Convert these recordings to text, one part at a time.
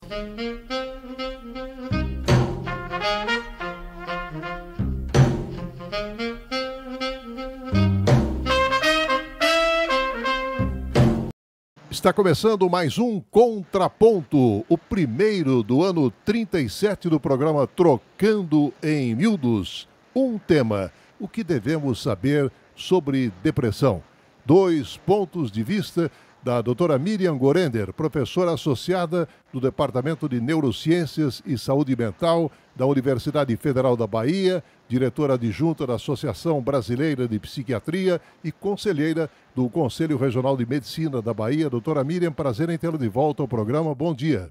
Está começando mais um Contraponto, o primeiro do ano 37 do programa Trocando em Miúdos. Um tema, o que devemos saber sobre depressão. 2 pontos de vista da doutora Miriam Gorender, professora associada do Departamento de Neurociências e Saúde Mental da Universidade Federal da Bahia, diretora adjunta da Associação Brasileira de Psiquiatria e conselheira do Conselho Regional de Medicina da Bahia. Doutora Miriam, prazer em tê-la de volta ao programa. Bom dia.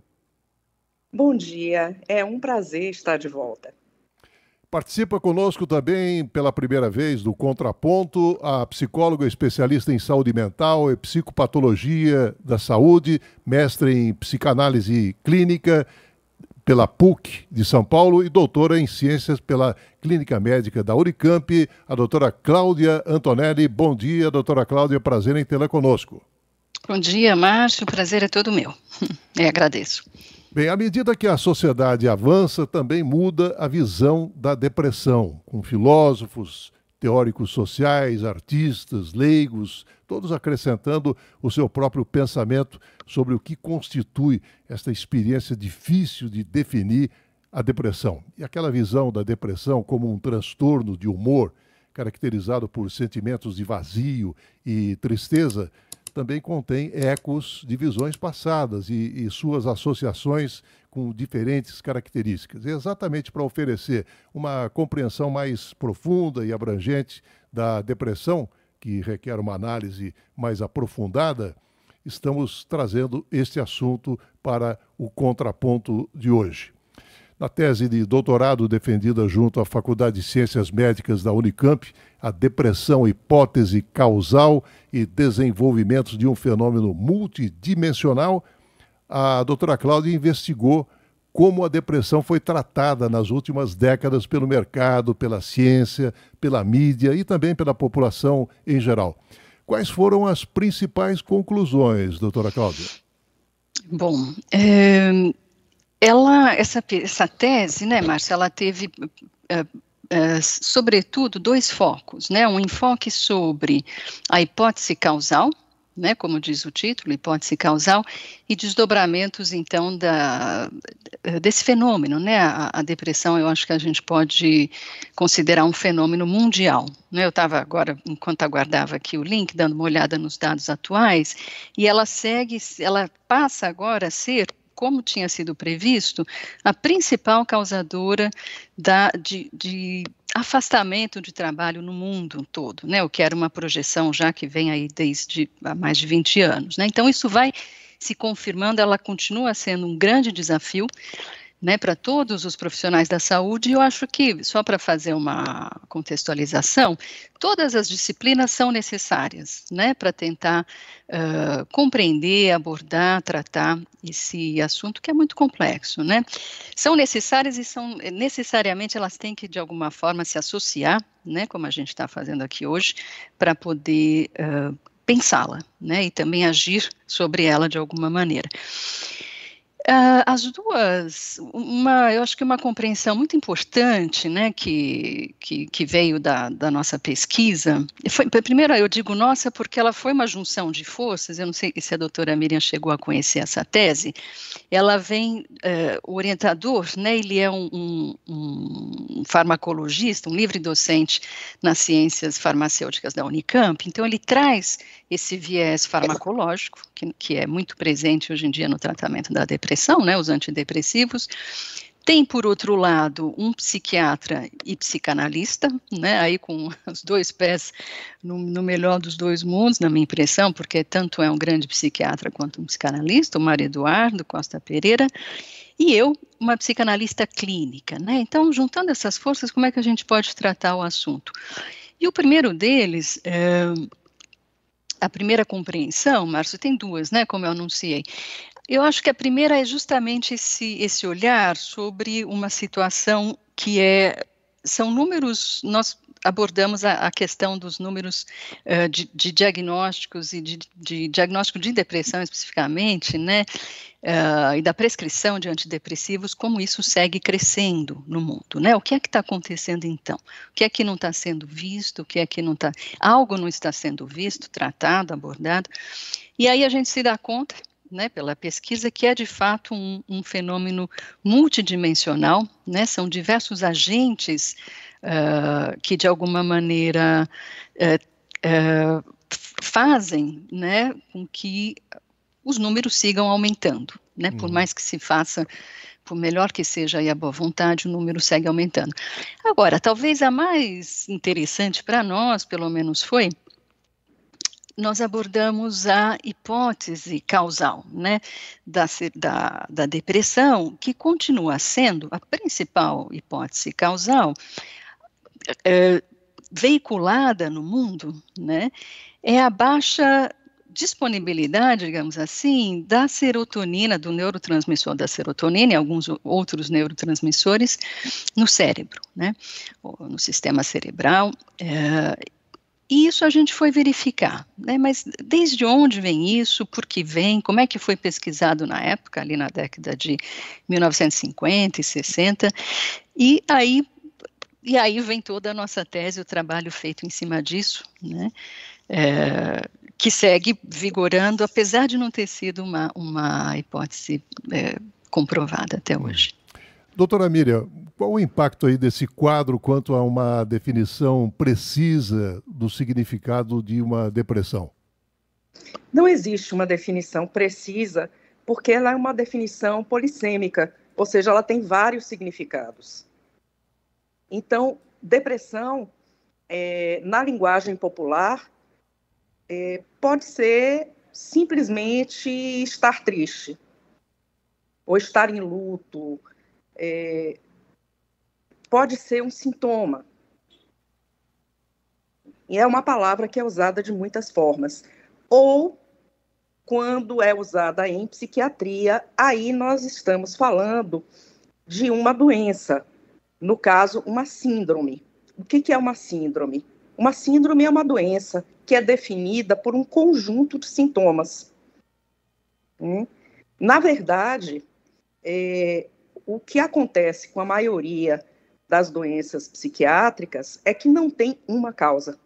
Bom dia, é um prazer estar de volta. Participa conosco também pela primeira vez do Contraponto a psicóloga especialista em saúde mental e psicopatologia da saúde, mestre em psicanálise clínica pela PUC de São Paulo e doutora em ciências pela Clínica Médica da Unicamp, a doutora Cláudia Antonelli. Bom dia, doutora Cláudia, prazer em tê-la conosco. Bom dia, Márcio, o prazer é todo meu. Agradeço. Bem, à medida que a sociedade avança, também muda a visão da depressão, com filósofos, teóricos sociais, artistas, leigos, todos acrescentando o seu próprio pensamento sobre o que constitui esta experiência difícil de definir a depressão. E aquela visão da depressão como um transtorno de humor, caracterizado por sentimentos de vazio e tristeza, também contém ecos de visões passadas e suas associações com diferentes características. É exatamente para oferecer uma compreensão mais profunda e abrangente da depressão, que requer uma análise mais aprofundada, estamos trazendo este assunto para o contraponto de hoje. Na tese de doutorado defendida junto à Faculdade de Ciências Médicas da Unicamp, a depressão, hipótese causal e desenvolvimentos de um fenômeno multidimensional, a doutora Cláudia investigou como a depressão foi tratada nas últimas décadas pelo mercado, pela ciência, pela mídia e também pela população em geral. Quais foram as principais conclusões, doutora Cláudia? Bom, essa tese, né, Márcia, ela teve, sobretudo, 2 focos, né, um enfoque sobre a hipótese causal, né, como diz o título, hipótese causal, e desdobramentos, então, desse fenômeno, né, a depressão, eu acho que a gente pode considerar um fenômeno mundial, né, eu estava agora, enquanto aguardava aqui o link, dando uma olhada nos dados atuais, e ela passa agora a ser, como tinha sido previsto, a principal causadora de afastamento de trabalho no mundo todo, né, o que era uma projeção já que vem aí desde há mais de 20 anos, né, então isso vai se confirmando, ela continua sendo um grande desafio, né, para todos os profissionais da saúde, e eu acho que, só para fazer uma contextualização, todas as disciplinas são necessárias, né, para tentar compreender, abordar, tratar esse assunto que é muito complexo, né. São necessárias e necessariamente elas têm que, de alguma forma, se associar, né, como a gente está fazendo aqui hoje, para poder pensá-la, né, e também agir sobre ela de alguma maneira. As duas, eu acho que uma compreensão muito importante, né, que veio da nossa pesquisa, primeiro eu digo nossa porque ela foi uma junção de forças, eu não sei se a doutora Miriam chegou a conhecer essa tese, ela vem, o orientador, né, ele é um farmacologista, um livre docente nas ciências farmacêuticas da Unicamp, então ele traz esse viés farmacológico, que é muito presente hoje em dia no tratamento da depressão, né, os antidepressivos. Tem, por outro lado, um psiquiatra e psicanalista, né, aí com os 2 pés no melhor dos 2 mundos, na minha impressão, porque tanto é um grande psiquiatra quanto um psicanalista, o Mário Eduardo Costa Pereira, e eu, uma psicanalista clínica, né, então, juntando essas forças, como é que a gente pode tratar o assunto? E o primeiro deles, a primeira compreensão, Márcio, tem 2, né, como eu anunciei. Eu acho que a primeira é justamente esse olhar sobre uma situação que são números, abordamos a questão dos números de diagnósticos e de diagnóstico de depressão especificamente, né, e da prescrição de antidepressivos, como isso segue crescendo no mundo, né? O que é que está acontecendo então? O que é que não está sendo visto? O que é que não está... Algo não está sendo visto, tratado, abordado, e aí a gente se dá conta, né, pela pesquisa, que é de fato um fenômeno multidimensional, né, são diversos agentes que de alguma maneira fazem, né, com que os números sigam aumentando, né, por mais que se faça, por melhor que seja aí a boa vontade, o número segue aumentando. Agora, talvez a mais interessante para nós, pelo menos foi, nós abordamos a hipótese causal, né, da depressão, que continua sendo a principal hipótese causal veiculada no mundo, né, é a baixa disponibilidade, digamos assim, da serotonina, do neurotransmissor da serotonina e alguns outros neurotransmissores no cérebro, né, no sistema cerebral. E isso a gente foi verificar, né? Mas desde onde vem isso, por que vem, como é que foi pesquisado na época, ali na década de 1950 e 60, e aí vem toda a nossa tese, o trabalho feito em cima disso, né? Que segue vigorando, apesar de não ter sido uma hipótese comprovada até hoje. Doutora Miriam, qual o impacto aí desse quadro quanto a uma definição precisa do significado de uma depressão? Não existe uma definição precisa, porque ela é uma definição polissêmica, ou seja, ela tem vários significados. Então, depressão, na linguagem popular, pode ser simplesmente estar triste, ou estar em luto, pode ser um sintoma. E é uma palavra que é usada de muitas formas. Ou, quando é usada em psiquiatria, aí nós estamos falando de uma doença, no caso, uma síndrome. O que é uma síndrome? Uma síndrome é uma doença que é definida por um conjunto de sintomas. Na verdade, o que acontece com a maioria das doenças psiquiátricas é que não tem uma causa.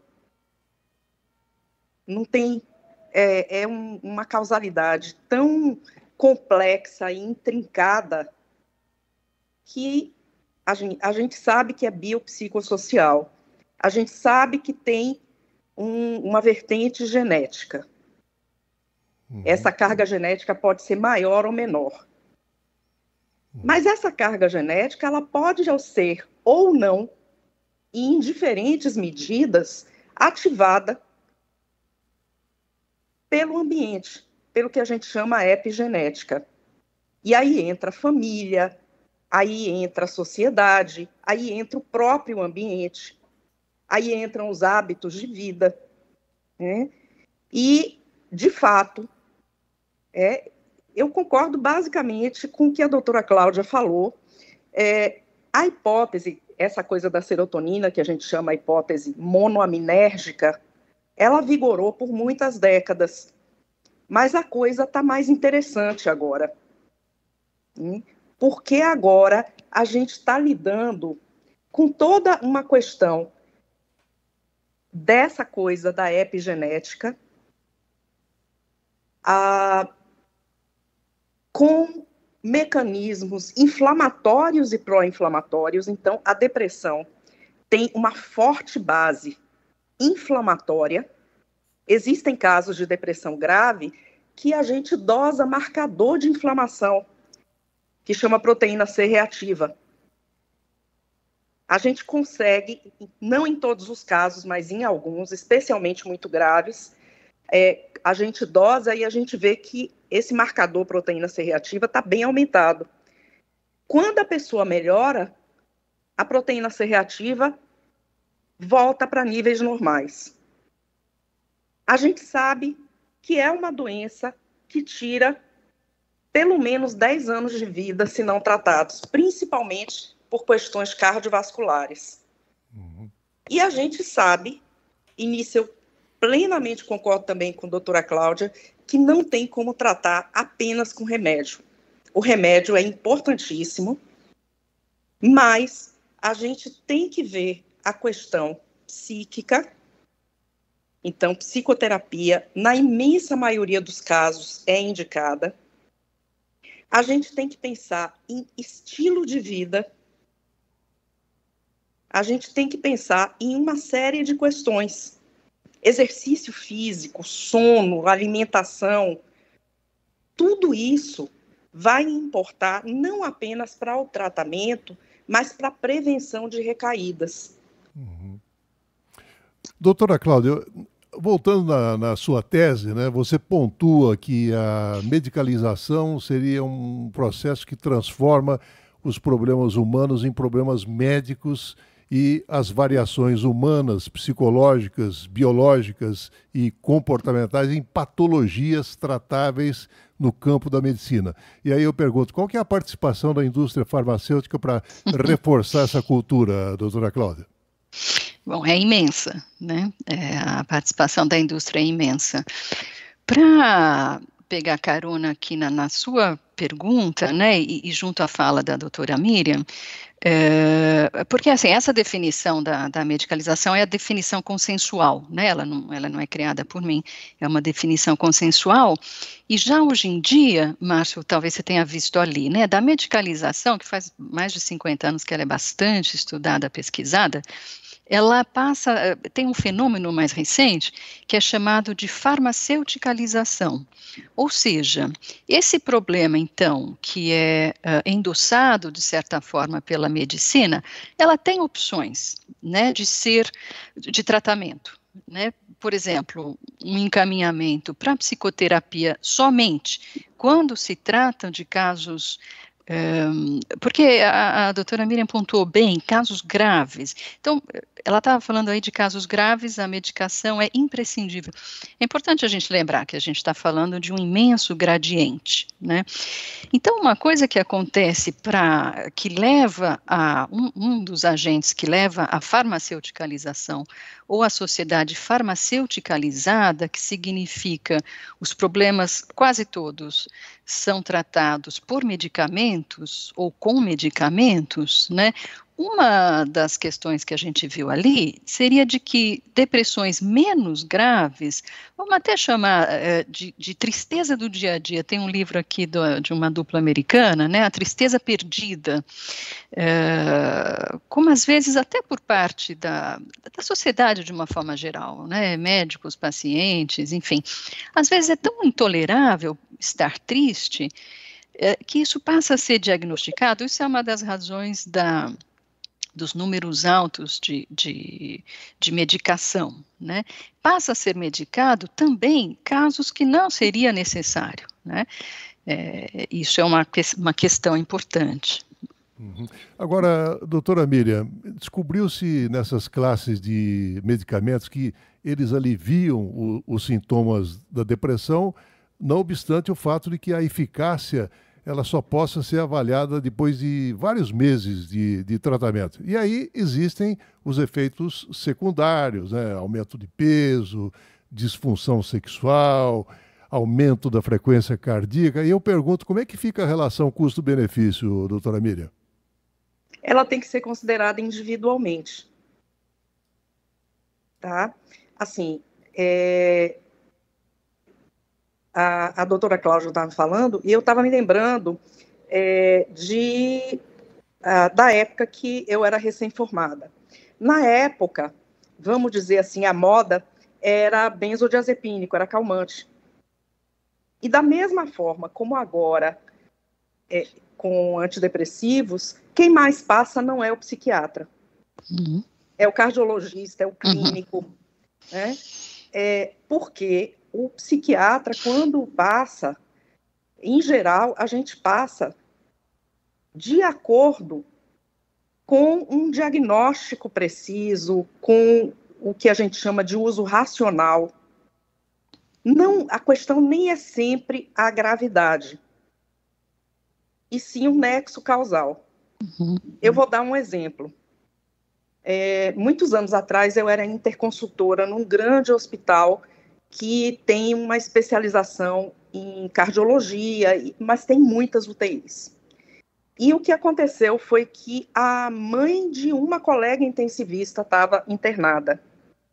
Não tem uma causalidade tão complexa e intrincada que a gente sabe que é biopsicossocial. A gente sabe que tem uma vertente genética. Essa carga genética pode ser maior ou menor. Mas essa carga genética, ela pode ser ou não, e em diferentes medidas, ativada pelo ambiente, pelo que a gente chama epigenética. E aí entra a família, aí entra a sociedade, aí entra o próprio ambiente, aí entram os hábitos de vida, né? E, de fato, eu concordo basicamente com o que a doutora Cláudia falou. A hipótese, essa coisa da serotonina, que a gente chama a hipótese monoaminérgica, ela vigorou por muitas décadas, mas a coisa está mais interessante agora. Porque agora a gente está lidando com toda uma questão dessa coisa da epigenética, com mecanismos inflamatórios e pró-inflamatórios. Então, a depressão tem uma forte base inflamatória. Existem casos de depressão grave que a gente dosa marcador de inflamação, que chama proteína C reativa. A gente consegue, não em todos os casos, mas em alguns, especialmente muito graves, a gente dosa e a gente vê que esse marcador proteína C reativa está bem aumentado. Quando a pessoa melhora, a proteína C reativa volta para níveis normais. A gente sabe que é uma doença que tira pelo menos 10 anos de vida se não tratados, principalmente por questões cardiovasculares. E a gente sabe, e nisso eu plenamente concordo também com a doutora Cláudia, que não tem como tratar apenas com remédio. O remédio é importantíssimo, mas a gente tem que ver a questão psíquica. Então, psicoterapia, na imensa maioria dos casos, é indicada. A gente tem que pensar em estilo de vida. A gente tem que pensar em uma série de questões. Exercício físico, sono, alimentação, tudo isso vai importar não apenas para o tratamento, mas para a prevenção de recaídas. Doutora Cláudia, voltando na sua tese, né, você pontua que a medicalização seria um processo que transforma os problemas humanos em problemas médicos e as variações humanas, psicológicas, biológicas e comportamentais em patologias tratáveis no campo da medicina. E aí eu pergunto, qual que é a participação da indústria farmacêutica para reforçar essa cultura, doutora Cláudia? Bom, é imensa, né? A participação da indústria é imensa. Para pegar carona aqui na sua pergunta, né, e junto à fala da doutora Miriam, porque assim, essa definição da medicalização é a definição consensual, né, ela não é criada por mim, é uma definição consensual, e já hoje em dia, Márcio, talvez você tenha visto ali, né, da medicalização, que faz mais de 50 anos que ela é bastante estudada, pesquisada, ela tem um fenômeno mais recente que é chamado de farmaceuticalização, ou seja, esse problema, então, que é endossado, de certa forma, pela medicina, ela tem opções, né, de tratamento, né, por exemplo, um encaminhamento para psicoterapia somente, quando se tratam de casos porque a doutora Miriam pontuou bem, casos graves. Então, ela estava falando aí de casos graves, a medicação é imprescindível. É importante a gente lembrar que a gente está falando de um imenso gradiente, né? Então, uma coisa que acontece que leva a, um dos agentes que leva à farmaceuticalização ou à sociedade farmaceuticalizada, que significa os problemas quase todos são tratados por medicamentos ou com medicamentos, né? Uma das questões que a gente viu ali seria de que depressões menos graves, vamos até chamar de tristeza do dia a dia, tem um livro aqui de uma dupla americana, né, A Tristeza Perdida, como às vezes até por parte da sociedade de uma forma geral, né, médicos, pacientes, enfim, às vezes é tão intolerável estar triste, que isso passa a ser diagnosticado, isso é uma das razões dos números altos de medicação, né? Passa a ser medicado também casos que não seria necessário, né? Isso é uma questão importante. Uhum. Agora, doutora Miriam, descobriu-se nessas classes de medicamentos que eles aliviam os sintomas da depressão, não obstante o fato de que a eficácia ela só possa ser avaliada depois de vários meses de tratamento. E aí existem os efeitos secundários, né? Aumento de peso, disfunção sexual, aumento da frequência cardíaca. E eu pergunto, como é que fica a relação custo-benefício, doutora Miriam? Ela tem que ser considerada individualmente, tá? Assim, a doutora Cláudia estava falando, e eu estava me lembrando da época que eu era recém-formada. Na época, vamos dizer assim, a moda era benzodiazepínico, era calmante. E da mesma forma como agora, com antidepressivos, quem mais passa não é o psiquiatra. Uhum. É o cardiologista, é o clínico, né? Porque o psiquiatra, quando passa, em geral, a gente passa de acordo com um diagnóstico preciso, com o que a gente chama de uso racional. Não, a questão nem é sempre a gravidade, e sim o nexo causal. Uhum. Eu vou dar um exemplo. Muitos anos atrás, eu era interconsultora num grande hospital que tem uma especialização em cardiologia, mas tem muitas UTIs. E o que aconteceu foi que a mãe de uma colega intensivista estava internada.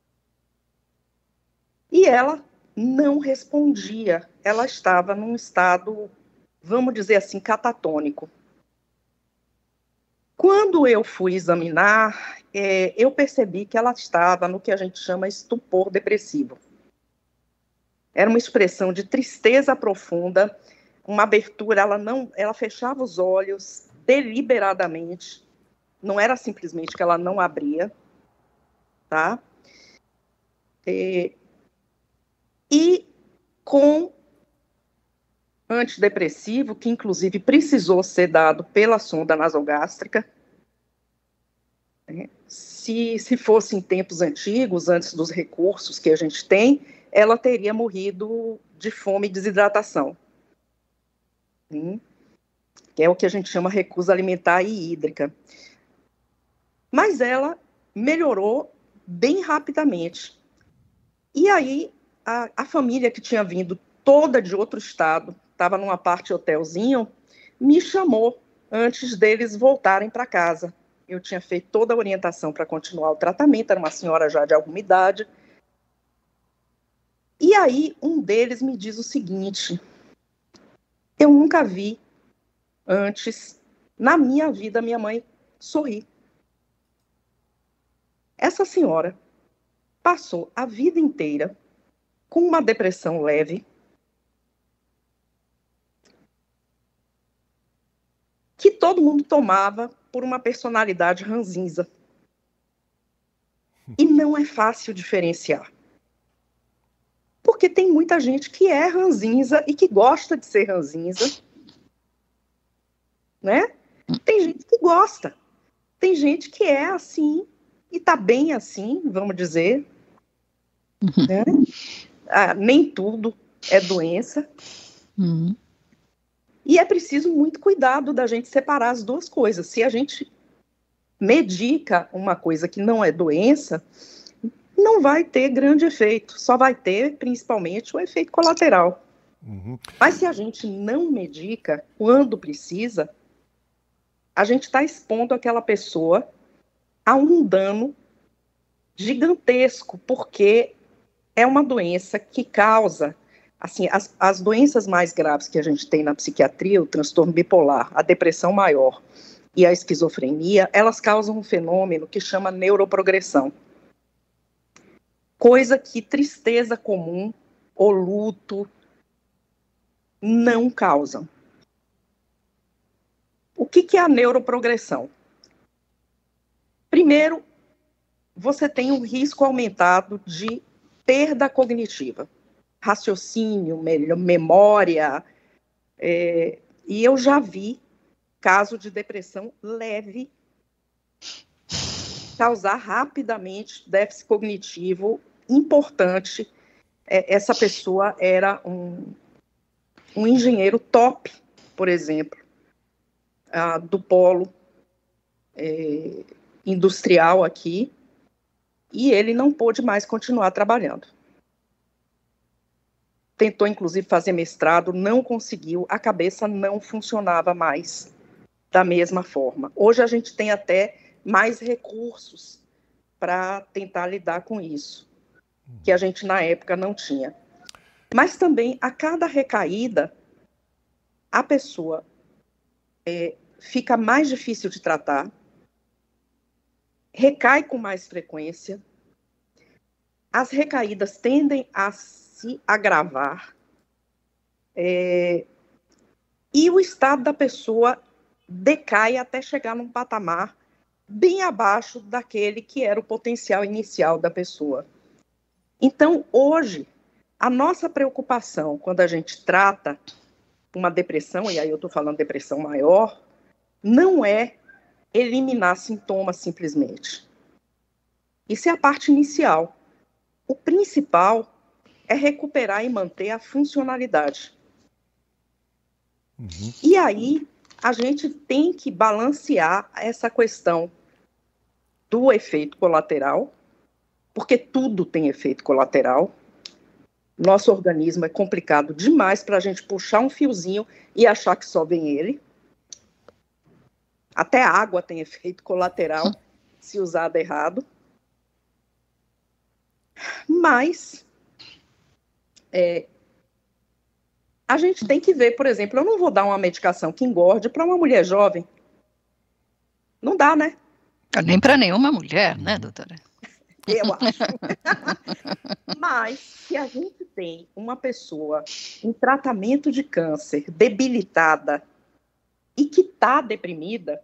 E ela não respondia. Ela estava num estado, vamos dizer assim, catatônico. Quando eu fui examinar, eu percebi que ela estava no que a gente chama estupor depressivo. Era uma expressão de tristeza profunda, uma abertura, ela fechava os olhos deliberadamente, não era simplesmente que ela não abria, tá? E com antidepressivo, que inclusive precisou ser dado pela sonda nasogástrica. Se fosse em tempos antigos, antes dos recursos que a gente tem, ela teria morrido de fome e desidratação. Que é o que a gente chama recusa alimentar e hídrica. Mas ela melhorou bem rapidamente. E aí, a família que tinha vindo toda de outro estado, estava numa parte hotelzinho, me chamou antes deles voltarem para casa. Eu tinha feito toda a orientação para continuar o tratamento, era uma senhora já de alguma idade. E aí, um deles me diz o seguinte: eu nunca vi antes, na minha vida, minha mãe sorrir. Essa senhora passou a vida inteira com uma depressão leve, que todo mundo tomava por uma personalidade ranzinza. E não é fácil diferenciar. Porque tem muita gente que é ranzinza e que gosta de ser ranzinza, né? Tem gente que gosta. Tem gente que é assim e tá bem assim, vamos dizer. Né? Nem tudo é doença. E é preciso muito cuidado da gente separar as duas coisas. Se a gente medica uma coisa que não é doença, não vai ter grande efeito, só vai ter principalmente o efeito colateral. Mas se a gente não medica quando precisa, a gente está expondo aquela pessoa a um dano gigantesco, porque é uma doença que causa, assim, as doenças mais graves que a gente tem na psiquiatria, o transtorno bipolar, a depressão maior e a esquizofrenia, elas causam um fenômeno que chama neuroprogressão. Coisa que tristeza comum ou luto não causam. O que é a neuroprogressão? Primeiro, você tem um risco aumentado de perda cognitiva, raciocínio, memória, e eu já vi caso de depressão leve causar rapidamente déficit cognitivo importante. Essa pessoa era um engenheiro top, por exemplo, do polo industrial aqui, e ele não pôde mais continuar trabalhando. Tentou, inclusive, fazer mestrado, não conseguiu, a cabeça não funcionava mais da mesma forma. Hoje a gente tem até mais recursos para tentar lidar com isso, que a gente na época não tinha. Mas também, a cada recaída, a pessoa fica mais difícil de tratar, recai com mais frequência, as recaídas tendem a se agravar, e o estado da pessoa decai até chegar num patamar bem abaixo daquele que era o potencial inicial da pessoa. Então, hoje, a nossa preocupação quando a gente trata uma depressão, e aí eu estou falando depressão maior, não é eliminar sintomas simplesmente. Isso é a parte inicial. O principal é recuperar e manter a funcionalidade. E aí, a gente tem que balancear essa questão do efeito colateral, porque tudo tem efeito colateral. Nosso organismo é complicado demais para a gente puxar um fiozinho e achar que só vem ele. Até a água tem efeito colateral, se usada errado. Mas a gente tem que ver, por exemplo, eu não vou dar uma medicação que engorde para uma mulher jovem. Não dá, né? Nem para nenhuma mulher, né, doutora? Eu acho. Mas, se a gente tem uma pessoa em tratamento de câncer debilitada e que está deprimida,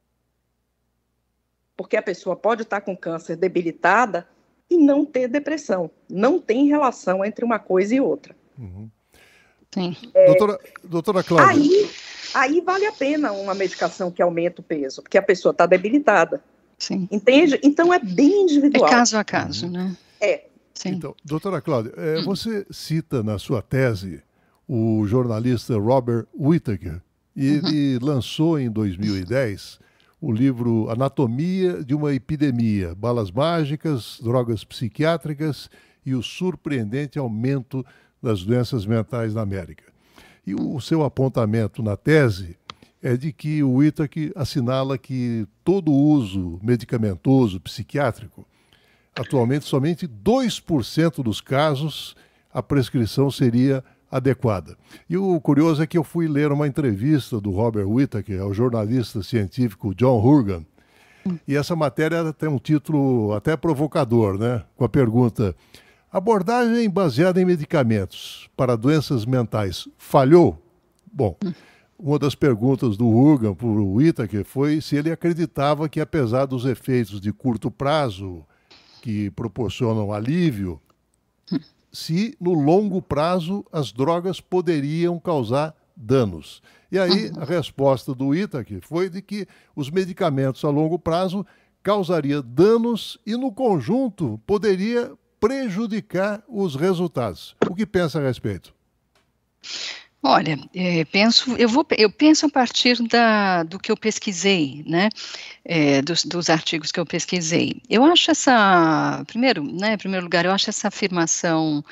porque a pessoa pode estar com câncer debilitada e não ter depressão. Não tem relação entre uma coisa e outra. Uhum. Sim. Doutora Cláudia. Aí vale a pena uma medicação que aumenta o peso, porque a pessoa está debilitada. Sim. Entende? Então é bem individual. É caso a caso, né? Sim. Então, doutora Cláudia, você cita na sua tese o jornalista Robert Whittaker, e ele lançou em 2010 o livro Anatomia de uma Epidemia, Balas Mágicas, Drogas Psiquiátricas e o Surpreendente Aumento das Doenças Mentais na América. E o seu apontamento na tese é de que o Whittaker assinala que todo uso medicamentoso psiquiátrico, atualmente somente 2% dos casos a prescrição seria adequada. E o curioso é que eu fui ler uma entrevista do Robert Whittaker ao jornalista científico John Horgan, e essa matéria tem um título até provocador, né? Com a pergunta: abordagem baseada em medicamentos para doenças mentais falhou? Bom, uma das perguntas do Horgan para o Whittaker foi se ele acreditava que, apesar dos efeitos de curto prazo que proporcionam alívio, se no longo prazo as drogas poderiam causar danos. E aí a resposta do Whittaker foi de que os medicamentos a longo prazo causariam danos e no conjunto poderia prejudicar os resultados. O que pensa a respeito? Olha, eu penso a partir do que eu pesquisei, né, dos artigos que eu pesquisei. Eu acho em primeiro lugar, eu acho essa afirmação,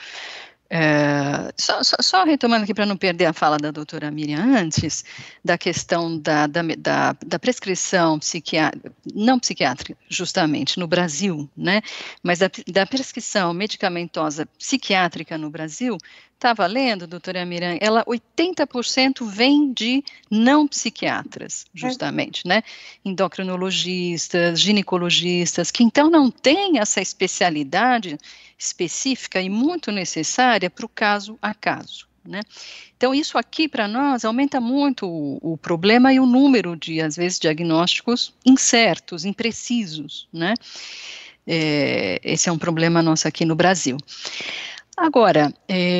só retomando aqui para não perder a fala da doutora Miriam antes, da questão da prescrição não psiquiátrica, justamente, no Brasil, né, mas da prescrição medicamentosa psiquiátrica no Brasil. Estava lendo, doutora Miriam, 80% vem de não psiquiatras, justamente, né? Endocrinologistas, ginecologistas, que então não têm essa especialidade específica e muito necessária para o caso a caso, né? Então, isso aqui, para nós, aumenta muito o problema e o número de, às vezes, diagnósticos incertos, imprecisos, né? Esse é um problema nosso aqui no Brasil. Agora,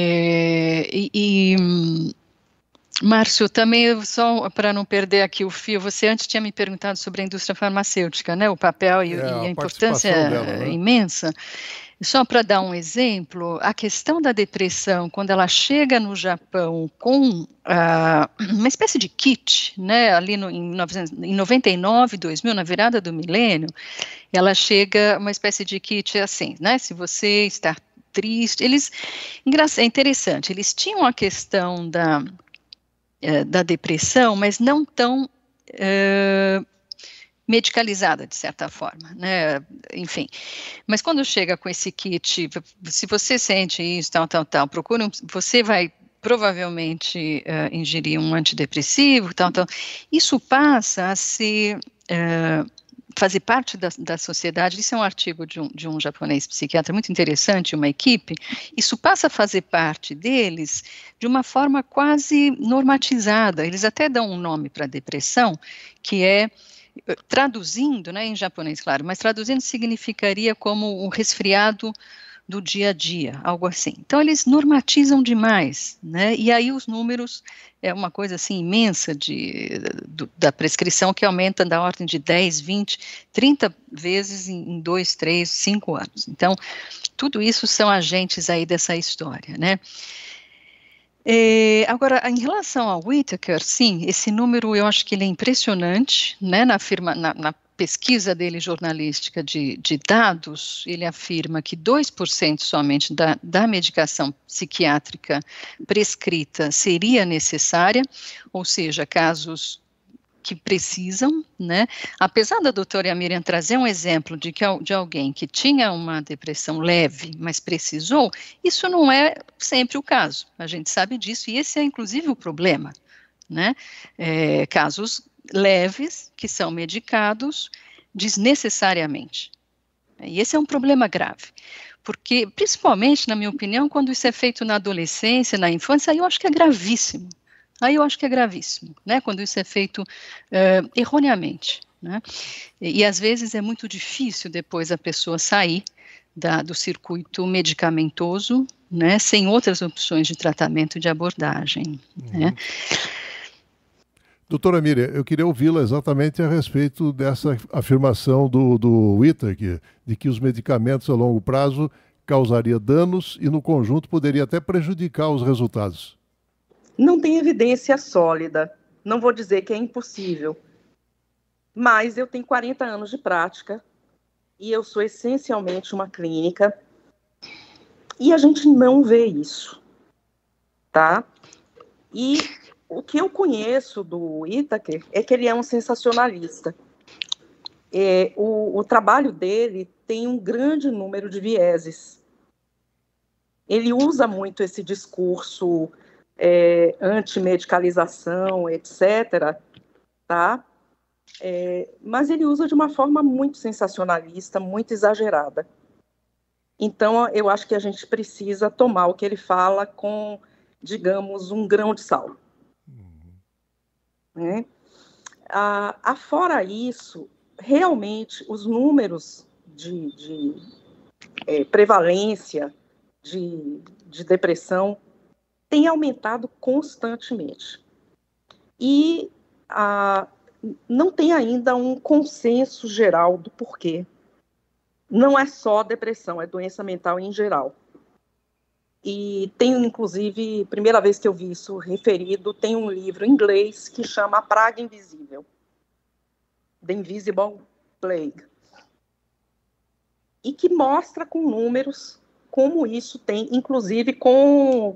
Márcio, também, só para não perder aqui o fio, você antes tinha me perguntado sobre a indústria farmacêutica, né, o papel e a importância dela, né? Imensa. Só para dar um exemplo, a questão da depressão, quando ela chega no Japão com uma espécie de kit, né, ali em 99, 2000, na virada do milênio, ela chega uma espécie de kit assim, né, se você está triste, é interessante, eles tinham a questão da depressão, mas não tão medicalizada, de certa forma, né, enfim, mas quando chega com esse kit, se você sente isso, tal, procura, você vai provavelmente ingerir um antidepressivo, tal, isso passa a ser fazer parte da sociedade. Isso é um artigo de um japonês psiquiatra muito interessante, uma equipe. Isso passa a fazer parte deles de uma forma quase normatizada. Eles até dão um nome para a depressão, que é, traduzindo, né, em japonês, claro, mas traduzindo significaria como um resfriado do dia a dia, algo assim. Então, eles normatizam demais, né, e aí os números é uma coisa assim imensa da prescrição que aumenta da ordem de 10, 20, 30 vezes em 2, 3, 5 anos. Então, tudo isso são agentes aí dessa história, né. Agora, em relação ao Whittaker, sim, esse número eu acho que ele é impressionante, né, pesquisa dele jornalística de dados, ele afirma que 2% somente da medicação psiquiátrica prescrita seria necessária, ou seja, casos que precisam, né? Apesar da doutora Miriam trazer um exemplo de alguém que tinha uma depressão leve, mas precisou, isso não é sempre o caso, a gente sabe disso, e esse é inclusive o problema, né? Casos leves que são medicados desnecessariamente, e esse é um problema grave, porque, principalmente, na minha opinião, quando isso é feito na adolescência, na infância, aí eu acho que é gravíssimo. Aí eu acho que é gravíssimo, né, quando isso é feito erroneamente, né, e às vezes é muito difícil depois a pessoa sair do circuito medicamentoso, né, sem outras opções de tratamento e de abordagem, né. Doutora Miriam, eu queria ouvi-la exatamente a respeito dessa afirmação do Whittaker, de que os medicamentos a longo prazo causariam danos e no conjunto poderia até prejudicar os resultados. Não tem evidência sólida, não vou dizer que é impossível, mas eu tenho 40 anos de prática e eu sou essencialmente uma clínica e a gente não vê isso, tá? E o que eu conheço do Whittaker é que ele é um sensacionalista. O trabalho dele tem um grande número de vieses. Ele usa muito esse discurso antimedicalização, etc., tá? Mas ele usa de uma forma muito sensacionalista, muito exagerada. Então, eu acho que a gente precisa tomar o que ele fala com, digamos, um grão de sal. Né? Fora isso, realmente, os números de prevalência de depressão tem aumentado constantemente. E não tem ainda um consenso geral do porquê. Não é só depressão, é doença mental em geral. E tem, inclusive, primeira vez que eu vi isso referido, tem um livro em inglês que chama A Praga Invisível, The Invisible Plague, e que mostra com números como isso tem, inclusive com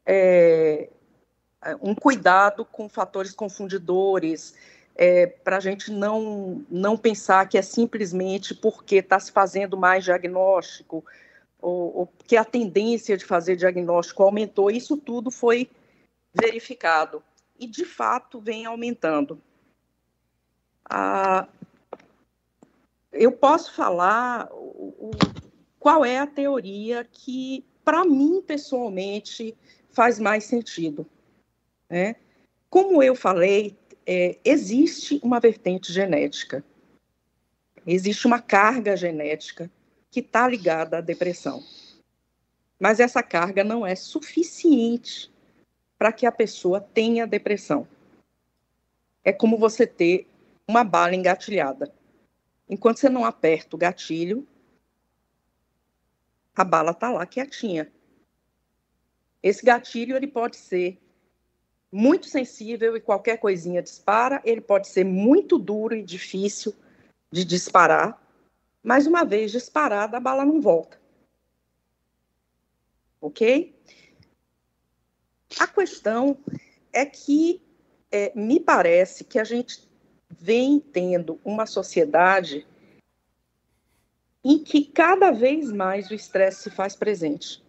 um cuidado com fatores confundidores, para a gente não pensar que é simplesmente porque está se fazendo mais diagnóstico, ou que a tendência de fazer diagnóstico aumentou. Isso tudo foi verificado, e de fato vem aumentando. Eu posso falar qual é a teoria que, para mim, pessoalmente, faz mais sentido. Né? Como eu falei, existe uma vertente genética, existe uma carga genética que está ligada à depressão, mas essa carga não é suficiente para que a pessoa tenha depressão. É como você ter uma bala engatilhada. Enquanto você não aperta o gatilho, a bala está lá quietinha. Esse gatilho ele pode ser muito sensível e qualquer coisinha dispara, ele pode ser muito duro e difícil de disparar, mas uma vez disparada, a bala não volta. Ok? A questão é que me parece que a gente vem tendo uma sociedade em que cada vez mais o estresse se faz presente.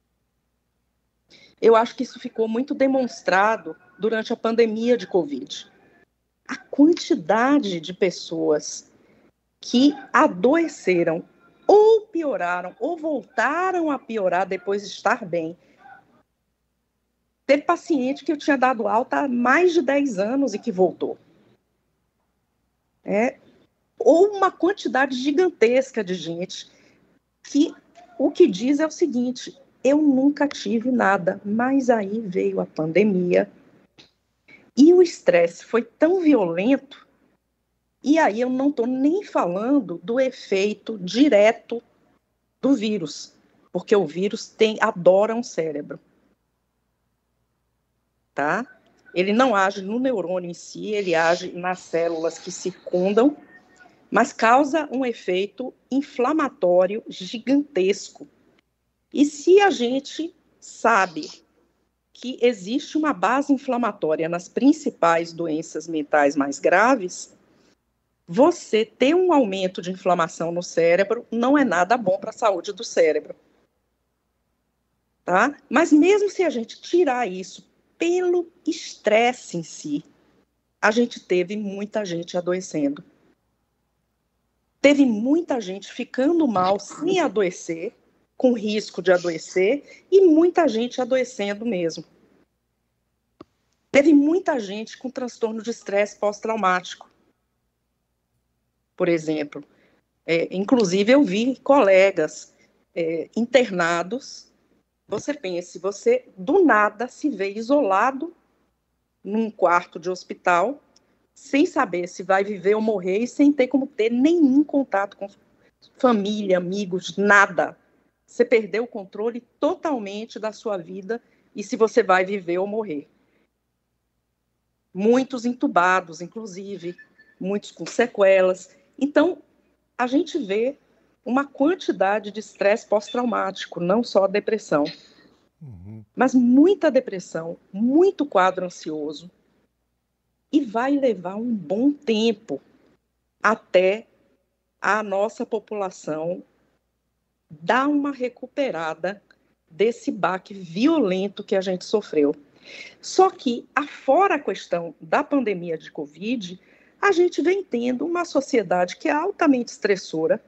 Eu acho que isso ficou muito demonstrado durante a pandemia de Covid. A quantidade de pessoas que adoeceram, ou pioraram, ou voltaram a piorar depois de estar bem. Teve paciente que eu tinha dado alta há mais de 10 anos e que voltou. Ou uma quantidade gigantesca de gente que o que diz é o seguinte: eu nunca tive nada, mas aí veio a pandemia e o estresse foi tão violento, e aí eu não estou nem falando do efeito direto do vírus, porque o vírus adora um cérebro, tá? Ele não age no neurônio em si, ele age nas células que circundam, mas causa um efeito inflamatório gigantesco. E se a gente sabe que existe uma base inflamatória nas principais doenças mentais mais graves, você ter um aumento de inflamação no cérebro não é nada bom para a saúde do cérebro. Tá? Mas mesmo se a gente tirar isso pelo estresse em si, a gente teve muita gente adoecendo. Teve muita gente ficando mal sem adoecer, com risco de adoecer, e muita gente adoecendo mesmo. Teve muita gente com transtorno de estresse pós-traumático, por exemplo. Inclusive, eu vi colegas internados. Você pense, você do nada se vê isolado num quarto de hospital, sem saber se vai viver ou morrer e sem ter como ter nenhum contato com família, amigos, nada. Você perdeu o controle totalmente da sua vida e se você vai viver ou morrer. Muitos entubados, inclusive, muitos com sequelas. Então, a gente vê uma quantidade de estresse pós-traumático, não só depressão, mas muita depressão, muito quadro ansioso, e vai levar um bom tempo até a nossa população dar uma recuperada desse baque violento que a gente sofreu. Só que, afora a questão da pandemia de Covid, a gente vem tendo uma sociedade que é altamente estressora.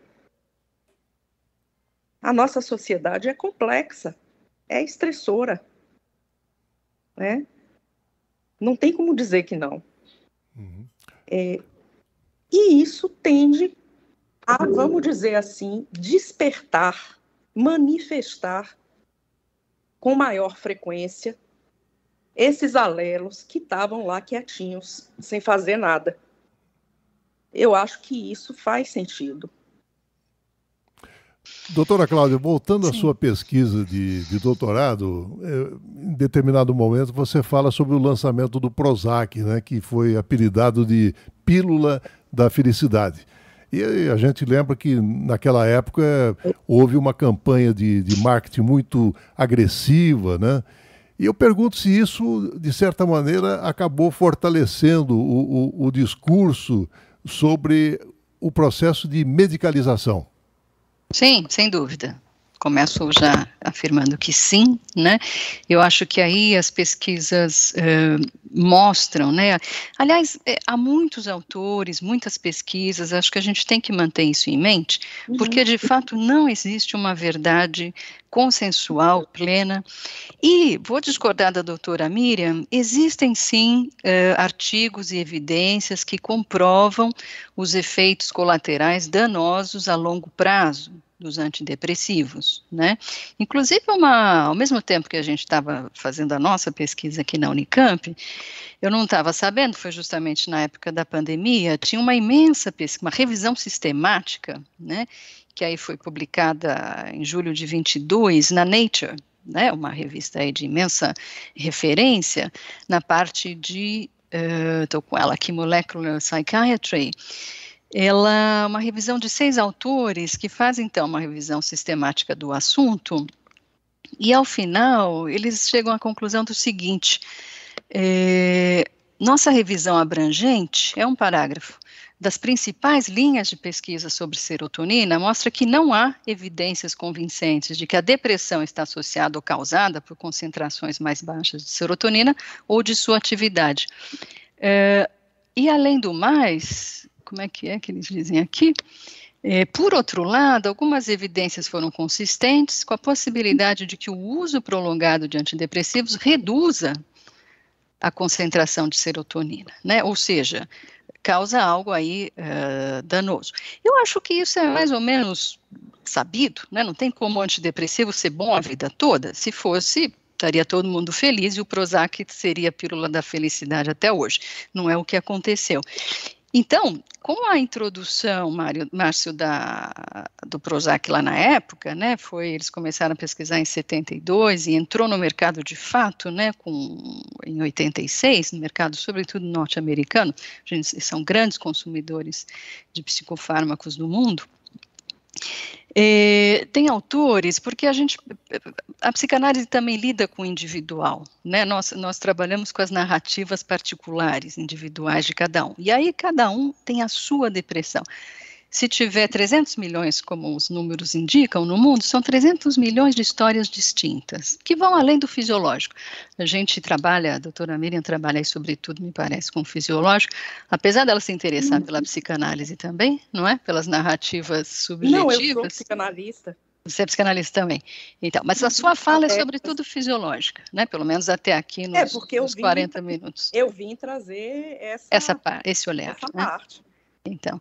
A nossa sociedade é complexa, é estressora, né? Não tem como dizer que não. E isso tende a, vamos dizer assim, despertar, manifestar com maior frequência esses alelos que estavam lá quietinhos, sem fazer nada. Eu acho que isso faz sentido. Doutora Cláudia, voltando à sua pesquisa de doutorado, em determinado momento você fala sobre o lançamento do Prozac, né, que foi apelidado de Pílula da Felicidade. E a gente lembra que naquela época houve uma campanha de marketing muito agressiva, né? E eu pergunto se isso, de certa maneira, acabou fortalecendo o discurso sobre o processo de medicalização. Sim, sem dúvida. Começo já afirmando que sim, né? Eu acho que aí as pesquisas mostram, né? Aliás, há muitos autores, muitas pesquisas, acho que a gente tem que manter isso em mente, porque de fato não existe uma verdade consensual, plena. E vou discordar da doutora Miriam, existem sim artigos e evidências que comprovam os efeitos colaterais danosos a longo prazo dos antidepressivos, né? Inclusive, ao mesmo tempo que a gente estava fazendo a nossa pesquisa aqui na Unicamp, eu não estava sabendo, foi justamente na época da pandemia, tinha uma imensa pesquisa, uma revisão sistemática, né? Que aí foi publicada em julho de 22 na Nature, né? Uma revista aí de imensa referência na parte de, estou com ela aqui, Molecular Psychiatry. Ela é uma revisão de 6 autores que fazem, então, uma revisão sistemática do assunto, e, ao final, eles chegam à conclusão do seguinte, nossa revisão abrangente, é um parágrafo, das principais linhas de pesquisa sobre serotonina, mostra que não há evidências convincentes de que a depressão está associada ou causada por concentrações mais baixas de serotonina ou de sua atividade. E, além do mais, como é que eles dizem aqui? Por outro lado, algumas evidências foram consistentes com a possibilidade de que o uso prolongado de antidepressivos reduza a concentração de serotonina, né? Ou seja, causa algo aí danoso. Eu acho que isso é mais ou menos sabido, né? Não tem como antidepressivo ser bom a vida toda. Se fosse, estaria todo mundo feliz e o Prozac seria a pílula da felicidade até hoje. Não é o que aconteceu. Então, com a introdução, Márcio, do Prozac lá na época, né, eles começaram a pesquisar em 72 e entrou no mercado de fato, né, em 86, no mercado sobretudo norte-americano, são grandes consumidores de psicofármacos no mundo. Tem autores, porque a psicanálise também lida com o individual, né? Nós trabalhamos com as narrativas particulares, individuais de cada um, e aí cada um tem a sua depressão. Se tiver 300 milhões, como os números indicam, no mundo, são 300 milhões de histórias distintas, que vão além do fisiológico. A gente trabalha, a doutora Miriam trabalha aí, sobretudo, me parece, com o fisiológico, apesar dela se interessar pela psicanálise também, não é? Pelas narrativas subjetivas. Não, eu sou psicanalista. Você é psicanalista também. Então, mas a sua fala é sobretudo fisiológica, né? Pelo menos até aqui nos 40 minutos. Eu vim trazer esse olhar. Essa né? parte. Então...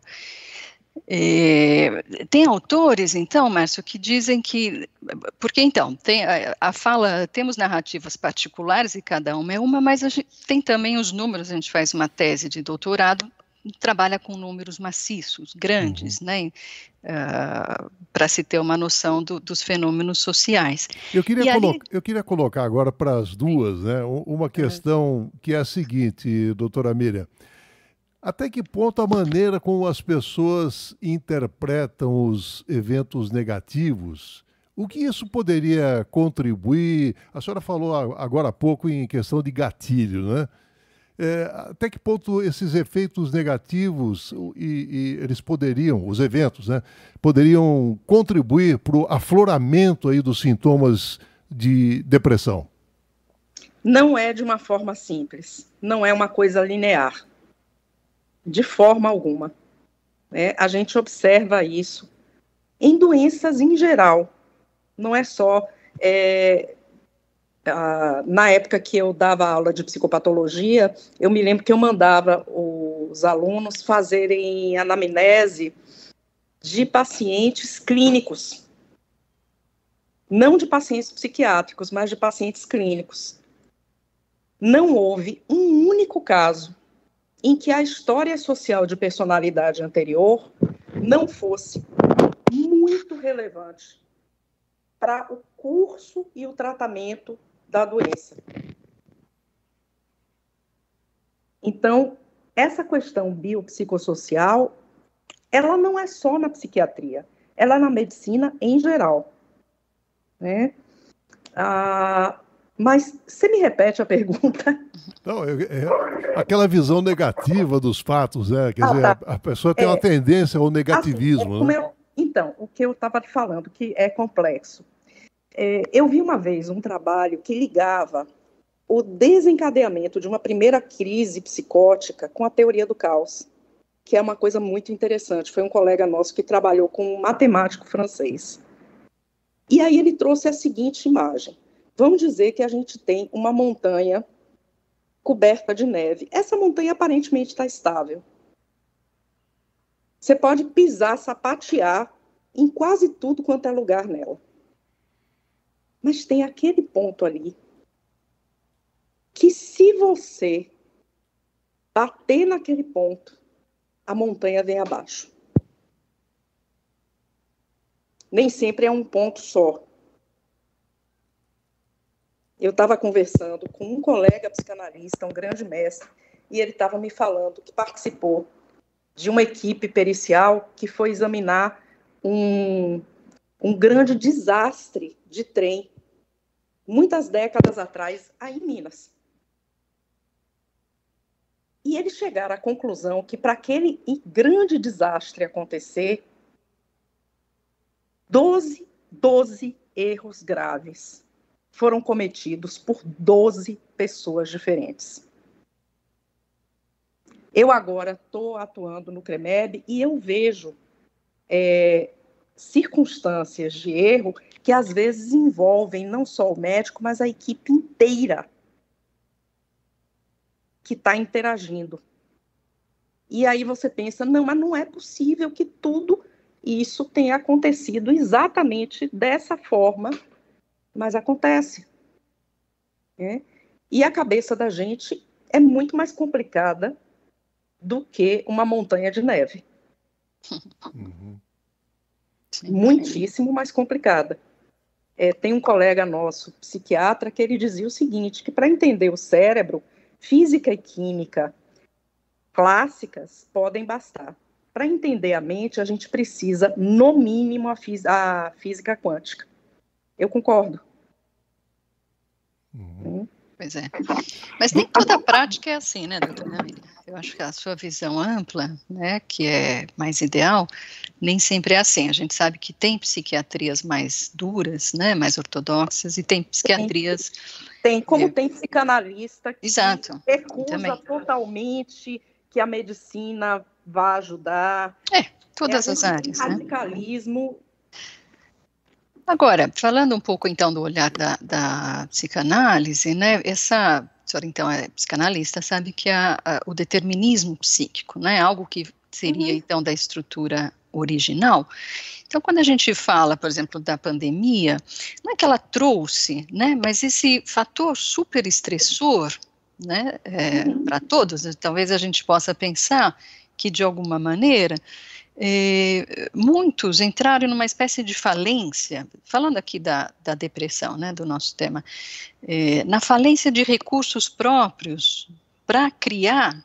tem autores, então, Márcio, que dizem que, porque então, temos narrativas particulares e cada uma é uma, mas a gente tem também os números, a gente faz uma tese de doutorado, trabalha com números maciços, grandes, né, para se ter uma noção dos fenômenos sociais. Eu queria colocar agora para as duas, né, uma questão que é a seguinte, doutora Miriam. Até que ponto a maneira como as pessoas interpretam os eventos negativos, o que isso poderia contribuir? A senhora falou agora há pouco em questão de gatilho, né? Até que ponto esses efeitos negativos e eles poderiam, os eventos, né, poderiam contribuir para o afloramento aí dos sintomas de depressão? Não é de uma forma simples, não é uma coisa linear. De forma alguma. Né? A gente observa isso em doenças em geral. Não é só... na época que eu dava aula de psicopatologia, eu me lembro que eu mandava os alunos fazerem anamnese de pacientes clínicos. Não de pacientes psiquiátricos, mas de pacientes clínicos. Não houve um único caso em que a história social de personalidade anterior não fosse muito relevante para o curso e o tratamento da doença. Então, essa questão biopsicossocial, ela não é só na psiquiatria, ela é na medicina em geral. Né? Mas você me repete a pergunta? Não, aquela visão negativa dos fatos, né? Quer dizer, tá. a pessoa tem uma tendência ao negativismo. Assim, né? Então, o que eu estava falando, que é complexo. Eu vi uma vez um trabalho que ligava o desencadeamento de uma primeira crise psicótica com a teoria do caos, que é uma coisa muito interessante. Foi um colega nosso que trabalhou com um matemático francês. E aí ele trouxe a seguinte imagem. Vamos dizer que a gente tem uma montanha coberta de neve. Essa montanha aparentemente está estável. Você pode pisar, sapatear em quase tudo quanto é lugar nela. Mas tem aquele ponto ali que, se você bater naquele ponto, a montanha vem abaixo. Nem sempre é um ponto só. Eu estava conversando com um colega psicanalista, um grande mestre, e ele estava me falando que participou de uma equipe pericial que foi examinar um grande desastre de trem, muitas décadas atrás, aí em Minas. E eles chegaram à conclusão que, para aquele grande desastre acontecer, 12 erros graves foram cometidos por 12 pessoas diferentes. Eu agora estou atuando no CREMEB e eu vejo circunstâncias de erro que às vezes envolvem não só o médico, mas a equipe inteira que está interagindo. E aí você pensa, não, mas não é possível que tudo isso tenha acontecido exatamente dessa forma, mas acontece. Né? E a cabeça da gente é muito mais complicada do que uma montanha de neve. Uhum. Muitíssimo mais complicada. Tem um colega nosso, psiquiatra, que ele dizia o seguinte, que para entender o cérebro, física e química clássicas podem bastar. Para entender a mente, a gente precisa, no mínimo, a física quântica. Eu concordo. Pois é. Mas nem toda a prática é assim, né, doutora Miriam? Eu acho que a sua visão ampla, né, que é mais ideal, nem sempre é assim. A gente sabe que tem psiquiatrias mais duras, né, mais ortodoxas, e tem psiquiatrias... Tem psicanalista que Exato, recusa também. totalmente que a medicina vá ajudar. Todas as áreas, né? Radicalismo. Agora, falando um pouco, então, do olhar da psicanálise, né, a senhora, então, é psicanalista, sabe que o determinismo psíquico, né, algo que seria, então, da estrutura original. Então, quando a gente fala, por exemplo, da pandemia, não é que ela trouxe, né, mas esse fator super estressor, né, para todos, talvez a gente possa pensar que, de alguma maneira, muitos entraram numa espécie de falência, falando aqui da depressão, né, do nosso tema, na falência de recursos próprios para criar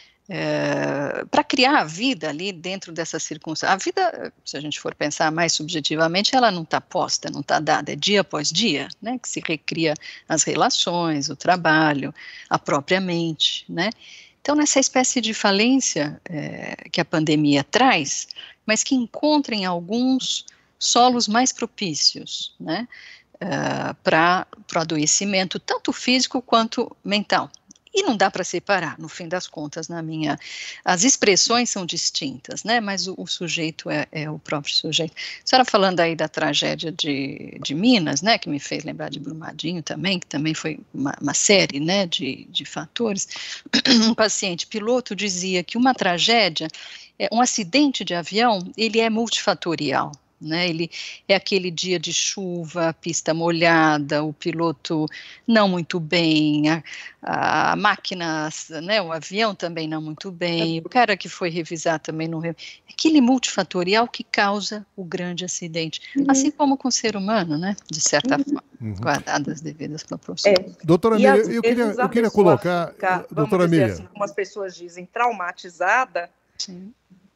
a vida ali dentro dessa circunstância. A vida, se a gente for pensar mais subjetivamente, ela não está posta, não está dada, é dia após dia, né, que se recria as relações, o trabalho, a própria mente, né. Então, nessa espécie de falência que a pandemia traz, mas que encontra em alguns solos mais propícios, né, para o adoecimento, tanto físico quanto mental. E não dá para separar, no fim das contas, as expressões são distintas, né, mas o sujeito é o próprio sujeito. A senhora falando aí da tragédia de Minas, né, que me fez lembrar de Brumadinho também, que também foi uma série, né, de fatores. Um paciente piloto dizia que uma tragédia, um acidente de avião, ele é multifatorial. Né, ele é aquele dia de chuva, pista molhada, o piloto não muito bem, a máquina, né, o avião também não muito bem, o cara que foi revisar também não... Aquele multifatorial que causa o grande acidente, assim como com o ser humano, né, de certa forma, guardadas as devidas proporções. Doutora Miriam, eu queria colocar... Doutora Miriam, assim, como as pessoas dizem, traumatizada, sim.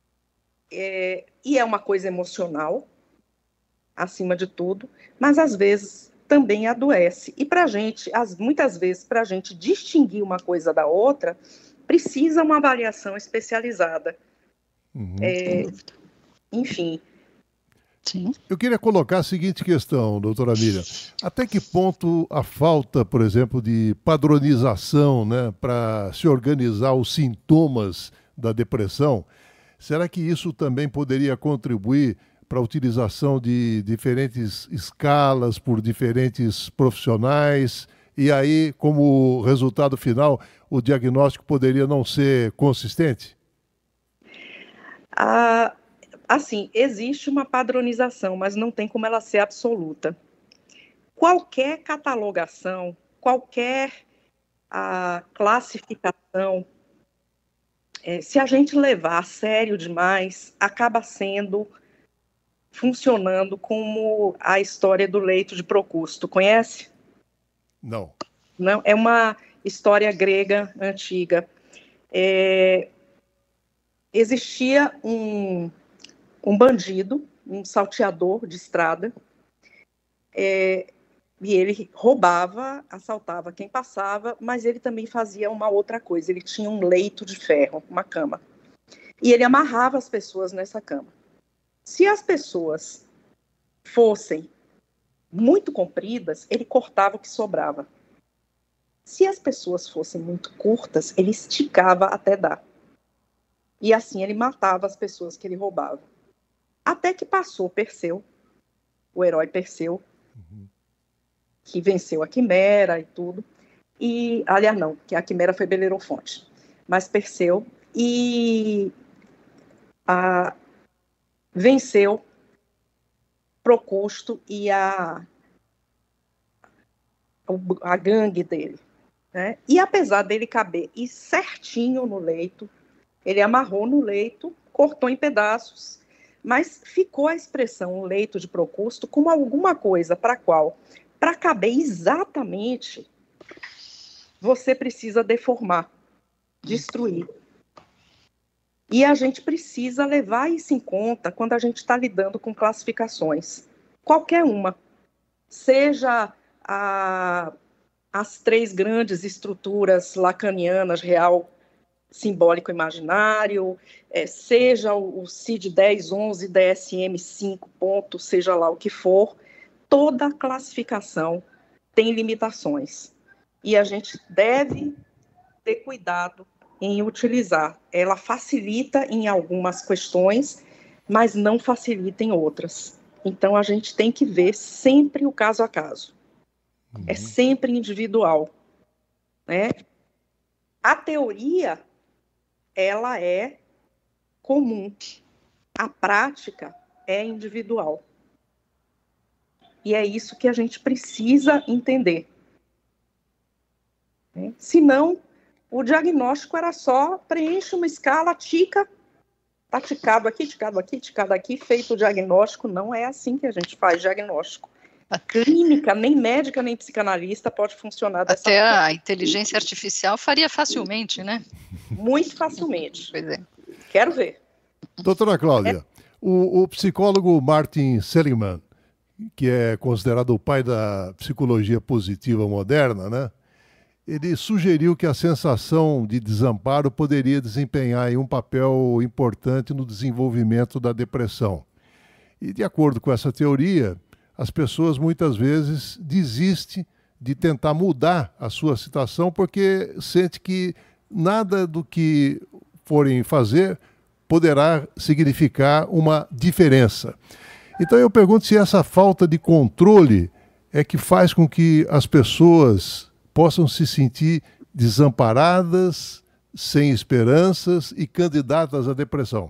E é uma coisa emocional, acima de tudo, mas às vezes também adoece. E para a gente, muitas vezes, para a gente distinguir uma coisa da outra, precisa uma avaliação especializada. Enfim. Sim. Eu queria colocar a seguinte questão, doutora Miriam. Até que ponto a falta, por exemplo, de padronização, né, para se organizar os sintomas da depressão, será que isso também poderia contribuir para a utilização de diferentes escalas por diferentes profissionais, e aí, como resultado final, o diagnóstico poderia não ser consistente? Assim, existe uma padronização, mas não tem como ela ser absoluta. Qualquer catalogação, qualquer classificação, se a gente levar a sério demais, acaba funcionando como a história do leito de Procusto. Conhece? Não. Não, é uma história grega antiga. Existia um bandido, um salteador de estrada, e ele roubava, assaltava quem passava, mas ele também fazia uma outra coisa. Ele tinha um leito de ferro, uma cama, e ele amarrava as pessoas nessa cama. Se as pessoas fossem muito compridas, ele cortava o que sobrava. Se as pessoas fossem muito curtas, ele esticava até dar. E assim ele matava as pessoas que ele roubava. Até que passou Perseu, o herói Perseu, que venceu a Quimera e tudo. Aliás, não, que a Quimera foi Belerofonte. Mas Perseu venceu Procusto e a gangue dele. Né? E apesar dele caber certinho no leito, Ele amarrou no leito, cortou em pedaços, mas ficou a expressão leito de Procústo como alguma coisa para qual, para caber exatamente, você precisa deformar, destruir. E a gente precisa levar isso em conta quando a gente está lidando com classificações. Qualquer uma. Seja as 3 grandes estruturas lacanianas, real, simbólico, imaginário, seja o CID-10, 11, DSM-5, ponto, seja lá o que for, toda classificação tem limitações. E a gente deve ter cuidado em utilizar. Ela facilita em algumas questões, mas não facilita em outras. Então, a gente tem que ver sempre o caso a caso. É sempre individual, né? A teoria, ela é comum. A prática é individual. E é isso que a gente precisa entender. Senão, o diagnóstico era só preenche uma escala, tica, tá ticado aqui, ticado aqui, ticado aqui, feito o diagnóstico. Não é assim que a gente faz diagnóstico. A clínica, nem médica, nem psicanalista pode funcionar dessa forma. Até a inteligência artificial faria facilmente, né? Muito facilmente. Pois é. Quero ver. Doutora Cláudia, o psicólogo Martin Seligman, que é considerado o pai da psicologia positiva moderna, né? Ele sugeriu que a sensação de desamparo poderia desempenhar um papel importante no desenvolvimento da depressão. E, de acordo com essa teoria, as pessoas muitas vezes desistem de tentar mudar a sua situação porque sente que nada do que forem fazer poderá significar uma diferença. Então eu pergunto se essa falta de controle é que faz com que as pessoas possam se sentir desamparadas, sem esperanças e candidatas à depressão.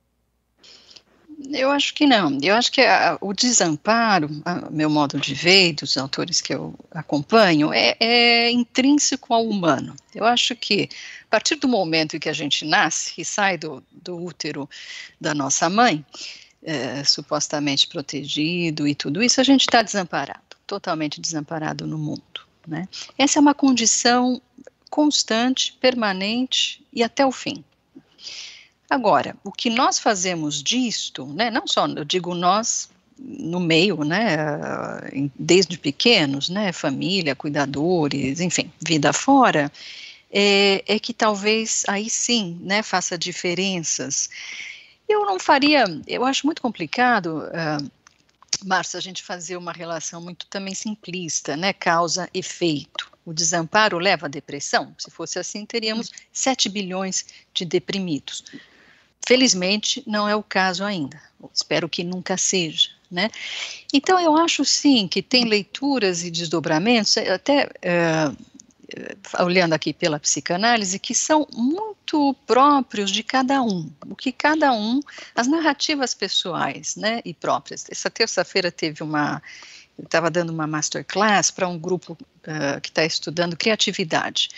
Eu acho que não. Eu acho que o desamparo, meu modo de ver, dos autores que eu acompanho, é intrínseco ao humano. Eu acho que, a partir do momento em que a gente nasce e sai do útero da nossa mãe, supostamente protegido e tudo isso, a gente está desamparado, totalmente desamparado no mundo, né? Essa é uma condição constante, permanente e até o fim. Agora, o que nós fazemos disto, né, não só, eu digo nós, no meio, né, desde pequenos, né, família, cuidadores, enfim, vida fora, é que talvez aí sim, né, faça diferenças. Eu acho muito complicado, Márcia, a gente fazer uma relação muito também simplista, né, causa-efeito. O desamparo leva à depressão? Se fosse assim, teríamos 7 bilhões de deprimidos. Felizmente, não é o caso ainda. Espero que nunca seja, né? Então, eu acho, sim, que tem leituras e desdobramentos, até olhando aqui pela psicanálise, que são muito próprios de cada um. O que cada um, as narrativas pessoais, né, e próprias. Essa terça-feira teve eu estava dando uma masterclass para um grupo que está estudando criatividade.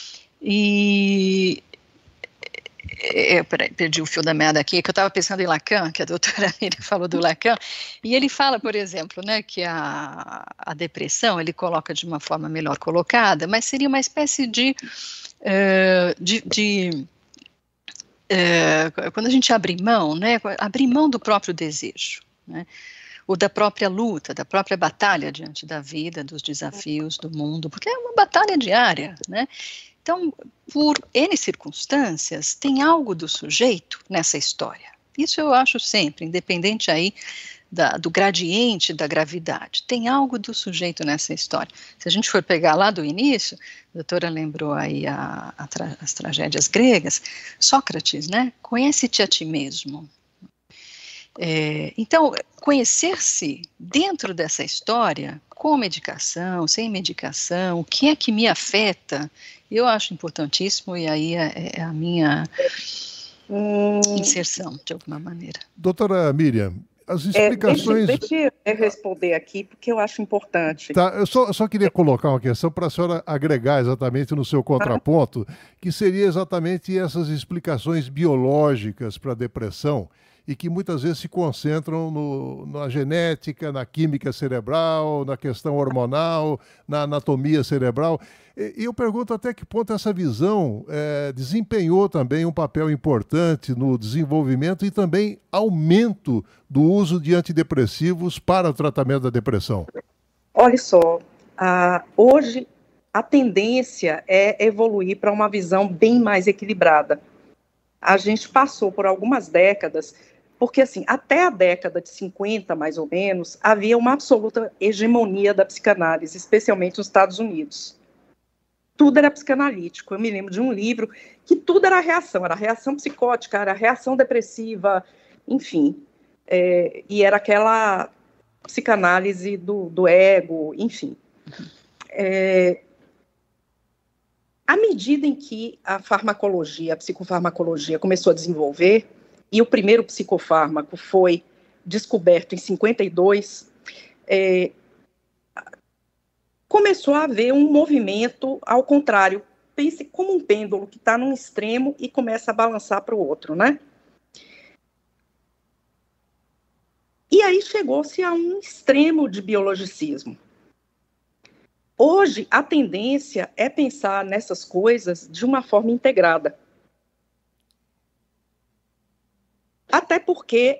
E perdi o fio da meada aqui, que eu estava pensando em Lacan, que a doutora Miriam falou do Lacan, e ele fala, por exemplo, né, que a depressão, ele coloca de uma forma melhor colocada, mas seria uma espécie quando a gente abre mão, né, abrir mão do próprio desejo, né, ou da própria luta, da própria batalha diante da vida, dos desafios do mundo, porque é uma batalha diária, né? Então, por N circunstâncias, tem algo do sujeito nessa história. Isso eu acho sempre, independente aí do gradiente da gravidade. Tem algo do sujeito nessa história. Se a gente for pegar lá do início, a doutora lembrou aí as tragédias gregas, Sócrates, né? Conhece-te a ti mesmo. Então, conhecer-se dentro dessa história, com medicação, sem medicação, o que é que me afeta, eu acho importantíssimo, e aí é a minha inserção, de alguma maneira. Doutora Miriam, as explicações... Deixa eu responder aqui, porque eu acho importante. Tá, eu só queria colocar uma questão para a senhora agregar exatamente no seu contraponto, que seria exatamente essas explicações biológicas para a depressão, e que muitas vezes se concentram na genética, na química cerebral, na questão hormonal, na anatomia cerebral. E eu pergunto até que ponto essa visão desempenhou também um papel importante no desenvolvimento e também aumento do uso de antidepressivos para o tratamento da depressão. Olha só, hoje a tendência é evoluir para uma visão bem mais equilibrada. A gente passou por algumas décadas, porque assim, até a década de 50, mais ou menos, havia uma absoluta hegemonia da psicanálise, especialmente nos Estados Unidos. Tudo era psicanalítico. Eu me lembro de um livro que tudo era reação psicótica, era reação depressiva, enfim. E era aquela psicanálise do ego, enfim. À medida em que a farmacologia, a psicofarmacologia começou a desenvolver, e o primeiro psicofármaco foi descoberto em 52, começou a haver um movimento ao contrário. Pense como um pêndulo que está num extremo e começa a balançar para o outro, né? E aí chegou-se a um extremo de biologicismo. Hoje, a tendência é pensar nessas coisas de uma forma integrada. Até porque,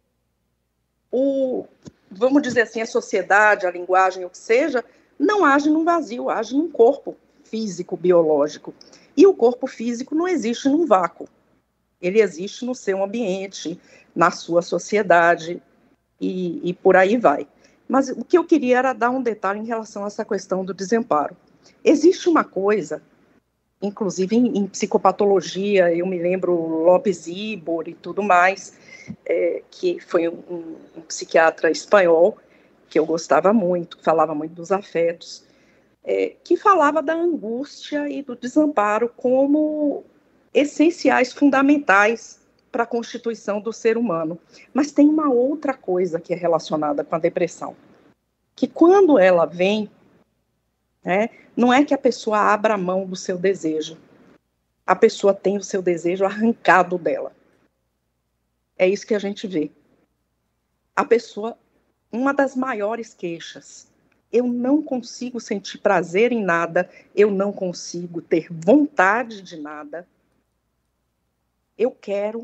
vamos dizer assim, a sociedade, a linguagem, o que seja, não age num vazio, age num corpo físico, biológico. E o corpo físico não existe num vácuo. Ele existe no seu ambiente, na sua sociedade, e por aí vai. Mas o que eu queria era dar um detalhe em relação a essa questão do desamparo. Existe uma coisa, inclusive em psicopatologia, eu me lembro Lopes Ibor e tudo mais, que foi um psiquiatra espanhol, que eu gostava muito, que falava muito dos afetos, que falava da angústia e do desamparo como essenciais, fundamentais para a constituição do ser humano. Mas tem uma outra coisa que é relacionada com a depressão, que quando ela vem, não é que a pessoa abra mão do seu desejo, a pessoa tem o seu desejo arrancado dela. É isso que a gente vê. A pessoa, uma das maiores queixas, eu não consigo sentir prazer em nada, eu não consigo ter vontade de nada, eu quero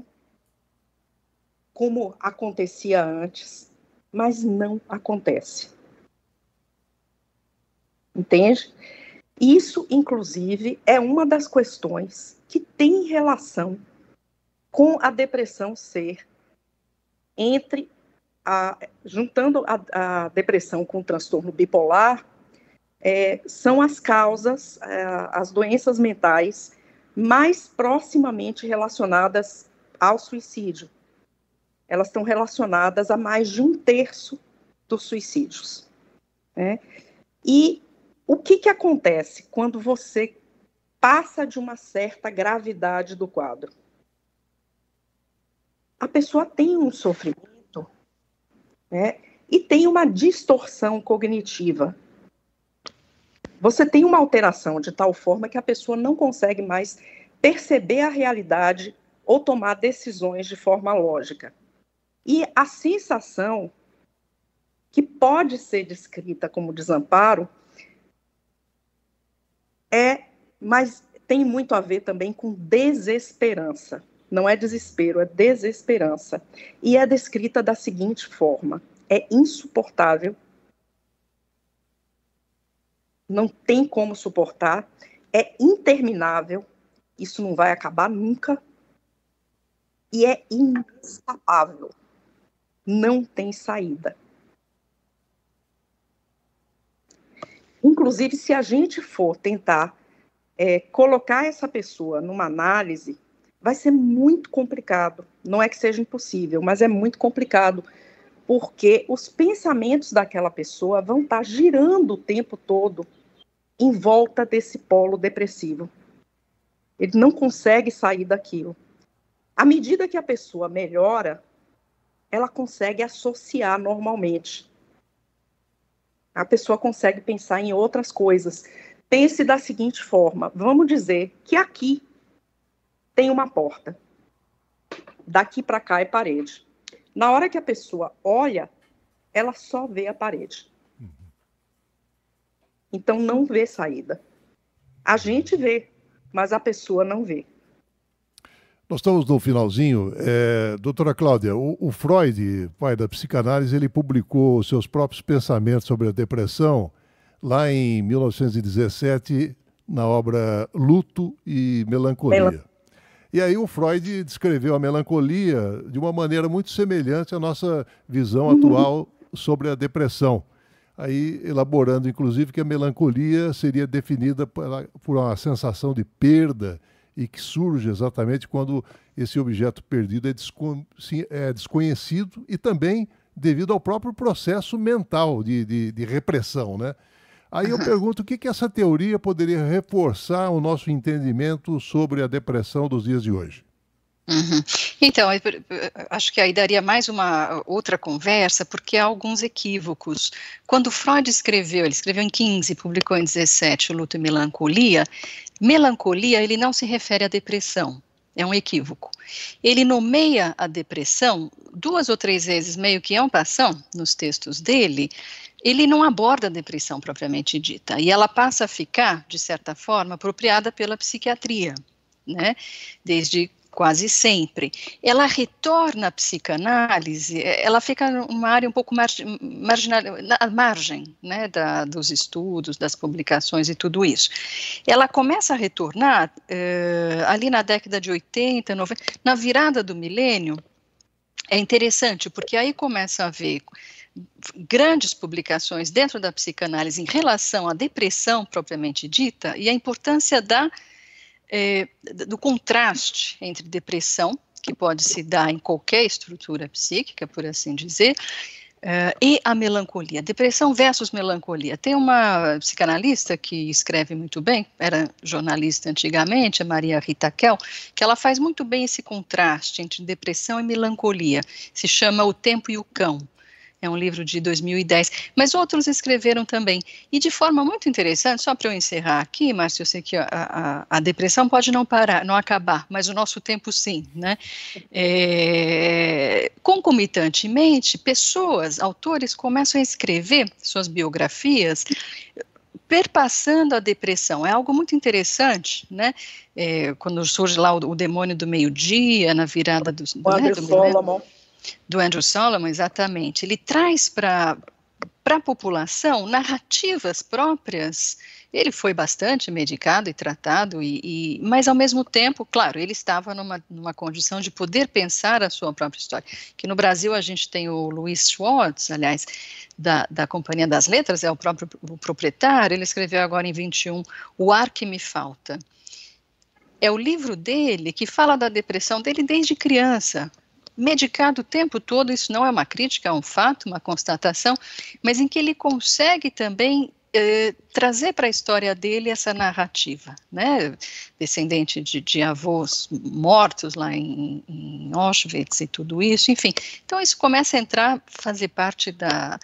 como acontecia antes, mas não acontece. Entende? Isso, inclusive, é uma das questões que tem relação com a depressão ser juntando a depressão com o transtorno bipolar, são as causas, as doenças mentais mais proximamente relacionadas ao suicídio. Elas estão relacionadas a mais de 1/3 dos suicídios. E o que acontece quando você passa de uma certa gravidade do quadro? A pessoa tem um sofrimento, e tem uma distorção cognitiva. Você tem uma alteração de tal forma que a pessoa não consegue mais perceber a realidade ou tomar decisões de forma lógica. E a sensação, que pode ser descrita como desamparo, mas tem muito a ver também com desesperança. Não é desespero, é desesperança. E é descrita da seguinte forma: é insuportável, não tem como suportar, é interminável, isso não vai acabar nunca, e é inescapável, não tem saída. Inclusive, se a gente for tentar colocar essa pessoa numa análise, vai ser muito complicado. Não é que seja impossível, mas é muito complicado, porque os pensamentos daquela pessoa vão estar girando o tempo todo em volta desse polo depressivo. Ele não consegue sair daquilo. À medida que a pessoa melhora, ela consegue associar normalmente. A pessoa consegue pensar em outras coisas. Pense da seguinte forma, vamos dizer que aqui tem uma porta. Daqui para cá é parede. Na hora que a pessoa olha, ela só vê a parede. Então não vê saída. A gente vê, mas a pessoa não vê. Nós estamos no finalzinho. Doutora Cláudia, o Freud, pai da psicanálise, ele publicou seus próprios pensamentos sobre a depressão lá em 1917, na obra Luto e Melancolia. E aí o Freud descreveu a melancolia de uma maneira muito semelhante à nossa visão atual sobre a depressão. Aí elaborando, inclusive, que a melancolia seria definida por uma sensação de perda e que surge exatamente quando esse objeto perdido é desconhecido e também devido ao próprio processo mental de repressão, né? Aí eu pergunto o que essa teoria poderia reforçar o nosso entendimento sobre a depressão dos dias de hoje. Então, acho que aí daria mais uma outra conversa, porque há alguns equívocos. Quando Freud escreveu, ele escreveu em 15, publicou em 17, o Luto e Melancolia, melancolia ele não se refere à depressão, é um equívoco. Ele nomeia a depressão 2 ou 3 vezes, meio que en passant, nos textos dele. Ele não aborda a depressão propriamente dita, e ela passa a ficar, de certa forma, apropriada pela psiquiatria, né, desde quase sempre. Ela retorna à psicanálise, ela fica numa área um pouco marginal, à margem, né, dos estudos, das publicações e tudo isso. Ela começa a retornar ali na década de 80, 90, na virada do milênio. É interessante, porque aí começa a haver grandes publicações dentro da psicanálise em relação à depressão propriamente dita e a importância do contraste entre depressão, que pode se dar em qualquer estrutura psíquica, por assim dizer, e a melancolia. Depressão versus melancolia. Tem uma psicanalista que escreve muito bem, era jornalista antigamente, a Maria Rita Kell, que ela faz muito bem esse contraste entre depressão e melancolia. Se chama O Tempo e o Cão. É um livro de 2010, mas outros escreveram também. E de forma muito interessante, só para eu encerrar aqui, Márcio, eu sei que a depressão pode não parar, não acabar, mas o nosso tempo sim, né? Concomitantemente, autores começam a escrever suas biografias perpassando a depressão. É algo muito interessante, né? Quando surge lá o Demônio do Meio-Dia, na virada do Solomon. Do Andrew Solomon, exatamente. Ele traz para a população narrativas próprias. Ele foi bastante medicado e tratado, mas ao mesmo tempo, claro, ele estava numa condição de poder pensar a sua própria história. Que no Brasil a gente tem o Luiz Schwartz, aliás, da Companhia das Letras, é o proprietário, ele escreveu agora em 21, O Ar que Me Falta. É o livro dele que fala da depressão dele desde criança, medicado o tempo todo. Isso não é uma crítica, é um fato, uma constatação, mas em que ele consegue também trazer para a história dele essa narrativa, né? Descendente de avós mortos lá em Auschwitz e tudo isso, enfim. Então isso começa a fazer parte da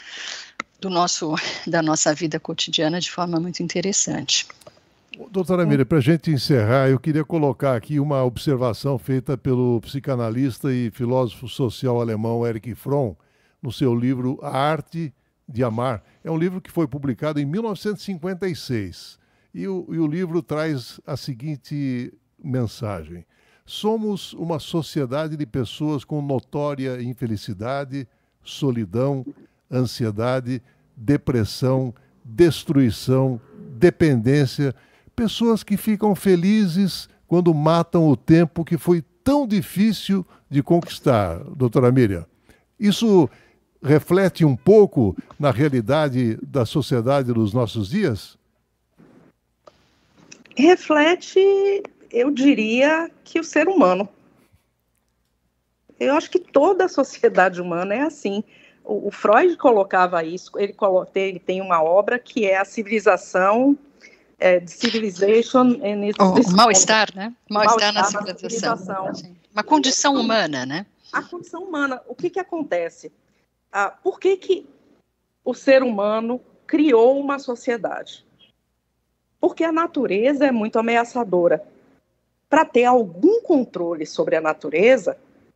nossa vida cotidiana de forma muito interessante. Doutora Miriam, para a gente encerrar, eu queria colocar aqui uma observação feita pelo psicanalista e filósofo social alemão Erich Fromm, no seu livro A Arte de Amar. É um livro que foi publicado em 1956. E o livro traz a seguinte mensagem: somos uma sociedade de pessoas com notória infelicidade, solidão, ansiedade, depressão, destruição, dependência. Pessoas que ficam felizes quando matam o tempo que foi tão difícil de conquistar, doutora Miriam. Isso reflete um pouco na realidade da sociedade dos nossos dias? Reflete, eu diria, que o ser humano. Eu acho que toda a sociedade humana é assim. O Freud colocava isso, ele tem uma obra que é a civilização... Civilization o mal-estar, né? Mal-estar na civilização. Uma condição humana, né? a condição humana. O que acontece? Por que o ser humano criou uma sociedade? Porque a natureza é muito ameaçadora. Para ter algum controle sobre a natureza,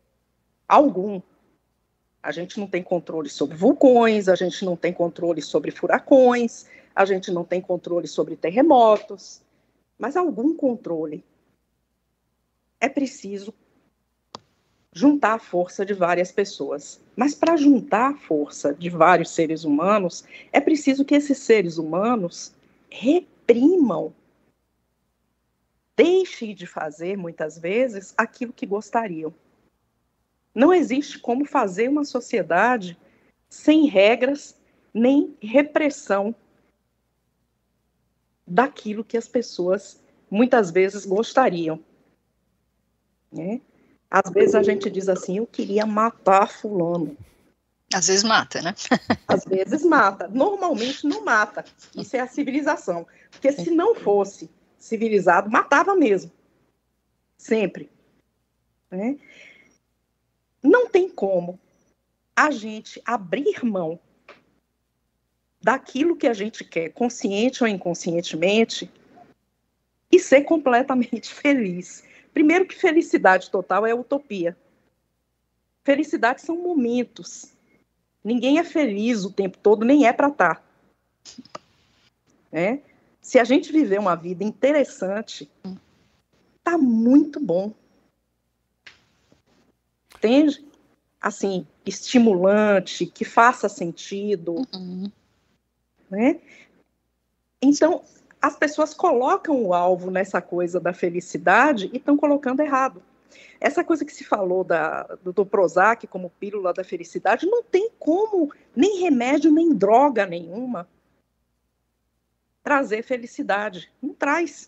a gente não tem controle sobre vulcões, a gente não tem controle sobre furacões, a gente não tem controle sobre terremotos, mas algum controle. É preciso juntar a força de várias pessoas. Mas para juntar a força de vários seres humanos, é preciso que esses seres humanos reprimam, deixem de fazer, muitas vezes, aquilo que gostariam. Não existe como fazer uma sociedade sem regras, nem repressão daquilo que as pessoas, muitas vezes, gostariam. Né? Às vezes a gente diz assim, eu queria matar fulano. Às vezes mata, né? Às vezes mata. Normalmente não mata. Isso é a civilização. Porque se não fosse civilizado, matava mesmo. Sempre. Né? Não tem como a gente abrir mão daquilo que a gente quer, consciente ou inconscientemente, e ser completamente feliz. Primeiro que felicidade total é utopia. Felicidade são momentos. Ninguém é feliz o tempo todo, nem é para estar. Né? Se a gente viver uma vida interessante, tá muito bom. Entende? Assim, estimulante, que faça sentido. Né? Então, as pessoas colocam o alvo nessa coisa da felicidade e estão colocando errado. Essa coisa que se falou do Prozac como pílula da felicidade, não tem como, nem remédio, nem droga nenhuma, trazer felicidade. Não traz.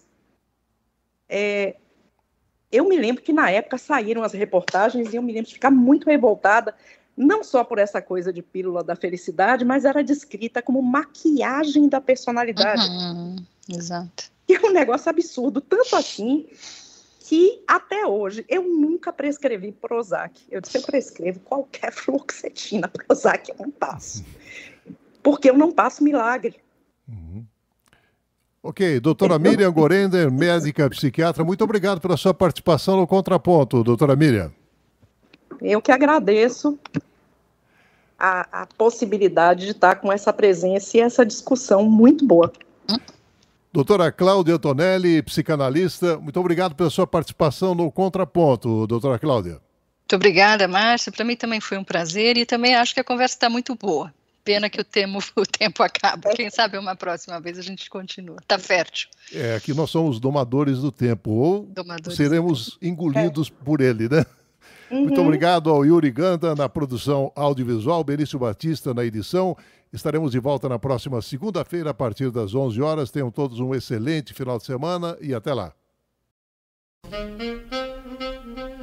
Eu me lembro que na época saíram as reportagens e eu me lembro de ficar muito revoltada, não só por essa coisa de pílula da felicidade, mas era descrita como maquiagem da personalidade. Exato. Que é um negócio absurdo, tanto assim que até hoje eu nunca prescrevi Prozac. Eu disse, eu prescrevo qualquer fluoxetina, Prozac eu não passo. Porque eu não passo milagre. Ok, doutora Miriam Gorender, médica psiquiatra, muito obrigado pela sua participação no Contraponto, doutora Miriam. Eu que agradeço a possibilidade de estar com essa presença e essa discussão muito boa. Doutora Cláudia Tonelli, psicanalista, muito obrigado pela sua participação no Contraponto, doutora Cláudia. Muito obrigada, Márcia. Para mim também foi um prazer e também acho que a conversa está muito boa. Pena que o tempo acaba. Quem sabe uma próxima vez a gente continua. Está fértil. Aqui nós somos domadores do tempo, ou seremos engolidos por ele, né? Muito obrigado ao Yuri Ganda na produção audiovisual, Benício Batista na edição. Estaremos de volta na próxima segunda-feira a partir das 11 horas. Tenham todos um excelente final de semana e até lá.